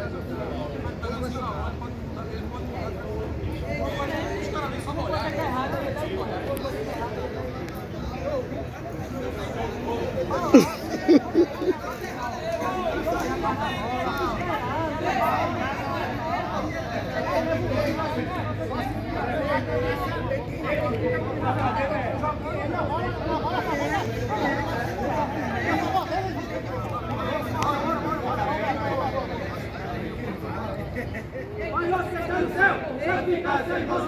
Vai, você está no céu! Você fica sem você!